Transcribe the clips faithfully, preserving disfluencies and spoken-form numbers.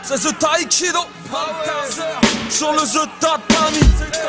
C'est The Taekwondo sur le The Tatami.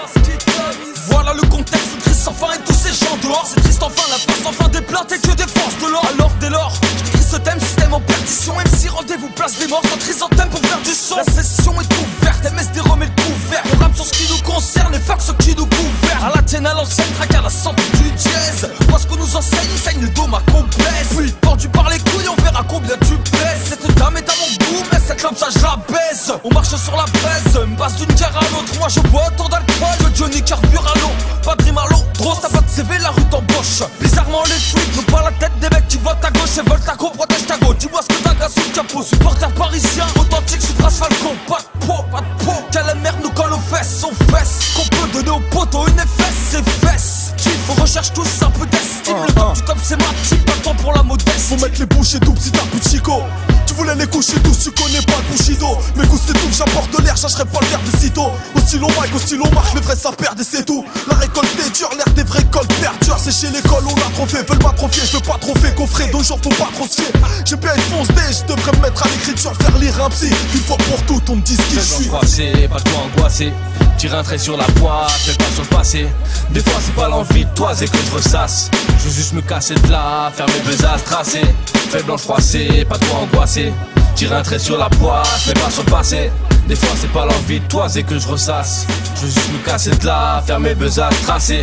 Voilà le contexte triste sans fin et tous ces gens dehors. C'est triste enfin, la face enfin des plaintes et que des forces de l'or. Alors dès lors, j'écris ce thème, système en perdition. M C rendez-vous, place des morts, sans chrysanthème pour faire du son. La session est ouverte, M S D remet le couvert. On rappe sur ce qui nous concerne et fuck ce qui nous gouverne. À la tienne, à l'ancienne, traque à la santé du dièse. Moi ce qu'on nous enseigne, il saigne le dos, ma complaise. Oui, pendu par les couilles, on verra combien tu pèses. Cette dame est à mon goût, mais cette lampe ça je la baise. On marche sur la braise, me passe d'une guerre à l'autre. Moi je bois autant d'alcool que Johnny carbure à l'eau. Pas de rime à l'eau, grosse t'as pas de C V, la rue t'embauche. Bizarrement les flics n'ont pas la tête des mecs qui votent à gauche et veulent ta go, protège ta go. Dis-moi ce que t'as grâce sous le capot. Supporter parisien, authentique, Supras Falcon. Pas de peau, pas de peau. Quelle merde nous colle aux fesses, aux fesses. Qu'on peut donner aux potos, une fesse, c'est fesses. On recherche tous un peu d'estime. Le top du top c'est ma team, pas de temps pour la modeste. Faut mettre les bouchées doubles si t'as plus de chico. Tu voulais les coucher tous, tu connais pas le Bushido. Mes goûts c'est tout, j'apporte de l'air, chercherai pas le verre de sitôt. Au stylo mic, au stylo marche, les vrais ça perd et c'est tout. La récolte est dure, l'air des vrais cols perdure. C'est chez l'école, on a trop fait, veulent m'atrophier. Je veux pas trop faire coffrer, donc j'en faut pas trop se fier. J'ai bien une fonce D, je devrais me mettre à l'écriture, faire lire un psy. Une fois pour toutes, on me dit ce qui je suis. C'est pas de quoi angoisser. Tire un trait sur la poisse, mais pas sur le passé. Des fois c'est pas l'envie de toi, c'est que je ressasse. Je veux juste me casser de là, faire mes besaces, tracer. Fais blanche froissée, pas de quoi angoisser. Tire un trait sur la poisse, mais pas sur le passé. Des fois c'est pas l'envie de toi, c'est que je ressasse. Je veux juste me casser de là, faire mes besaces, tracer.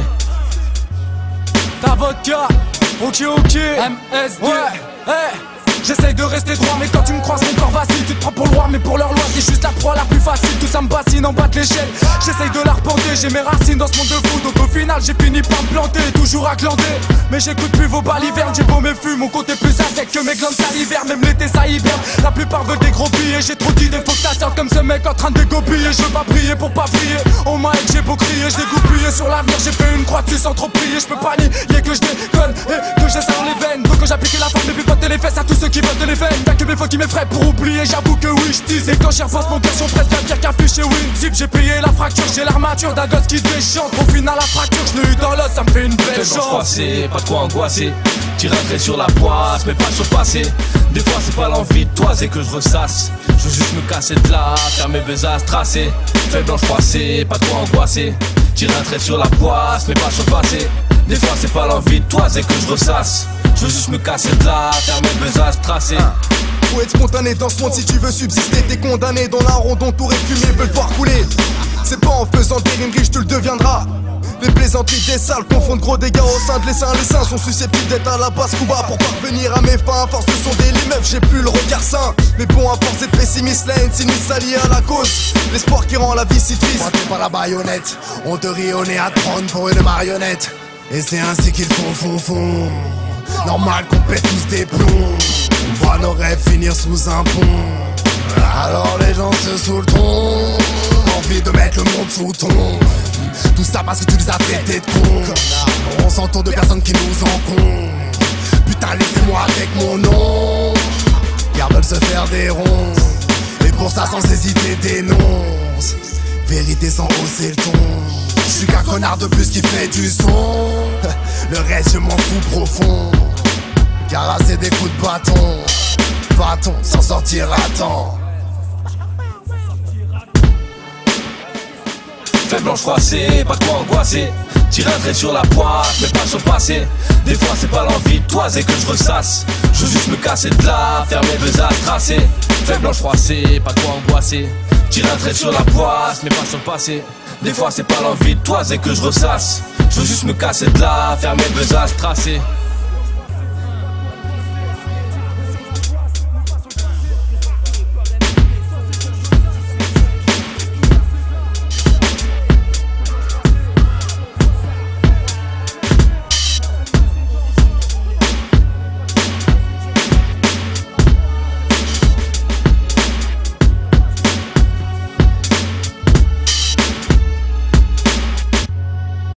Ta vodka, ok ok, M S D, ouais, hey. J'essaye de rester droit, mais quand tu me croises mon corps vacille. Tu te prends pour le roi, mais pour leur loi t'es juste la proie la plus facile. Tout ça me bassine en bas de l'échelle. J'essaye de la reporter, j'ai mes racines dans ce monde de fou. Donc au final j'ai fini par me planter, toujours à glander. Mais j'écoute plus vos balivernes, j'ai beau mes fumes. Mon côté plus à sec que mes glandes salivaires. Même l'été ça hiberne, la plupart veulent des gros billets. J'ai trop d'idées, faut que ça sorte comme ce mec en train de dégoupiller. Je veux pas prier pour pas prier, on m'a aidé, j'ai beau crier. Je dégoupillé sur l'avenir, j'ai fait une croix dessus sans trop prier. Je peux pas nier que je déconne et que j'ai ça dans les veines. Donc que j'applique la forme et puis poter les fesses à tous ceux qui veulent de les veines. Y'a que mes fautes qui m'effraient pour oublier, j'avoue que oui j'tise. Et quand j'y repense mon cœur sont presque bien pire qu'un fiche chez WinZip. J'ai payé la fracture, j'ai l'armature d'un gosse qui déchante. Au final la fracture, je l'ai eu dans l'os, ça me fait une belle chance. C'est pas de quoi angoisser. Tire un trait sur la poisse, mais pas sur le passé. Des fois c'est pas l'envie de toi, c'est que je ressasse. Je veux juste me casser de là, faire mes besaces, tracer. Fais blanche froissée, pas de quoi angoisser. Tire un trait sur la poisse, mais pas sur le passé. Des fois c'est pas l'envie de toi, c'est que je ressasse. Je veux juste me casser de là, faire mes besaces, tracer. Faut être spontané dans ce monde si tu veux subsister. T'es condamné dans la ronde, on t'aurait fumé, veulent voir couler. C'est pas en faisant des rimes riches tu le deviendras. Les plaisanteries des salles confondent gros dégâts au sein de l'essaim. Les seins sont susceptibles d'être à la basse Cuba. Pour parvenir à mes fins, à force de sonder les meufs, j'ai plus le regard sain. Mais bon, à force d'être pessimiste, la haine s'initialise s'allier à la cause. L'espoir qui rend la vie si triste. Pointé par la baïonnette, on te rit au nez à te prendre pour une marionnette. Et c'est ainsi qu'ils font, font, font. Normal qu'on pète tous des plombs. On voit nos rêves finir sous un pont. Alors les gens se saouleront. Envie de mettre le monde sous ton. Tout ça parce que tu les as traités de cons. On s'entoure de personnes qui nous encombrent. Putain laissez-moi avec mon nom. Car veulent se faire des ronds. Et pour ça sans hésiter dénonce. Vérité sans hausser le ton. Je suis qu'un connard de plus qui fait du son. Le reste je m'en fous profond. Car c'est des coups de bâton. Bâton s'en sortir à temps. Fais blanche froissée, pas de quoi angoisser. Tire un trait sur la poisse, mais pas sur le passé. Des fois c'est pas l'envie de toi, c'est que je ressasse. Je veux juste me casser de là, faire mes besaces, tracer. Fais blanche froissée, pas de quoi angoisser. Tire un trait sur la poisse, mais pas sur le passé. Des fois c'est pas l'envie de toi, c'est que je ressasse. Je veux juste me casser de là, faire mes besaces, tracer.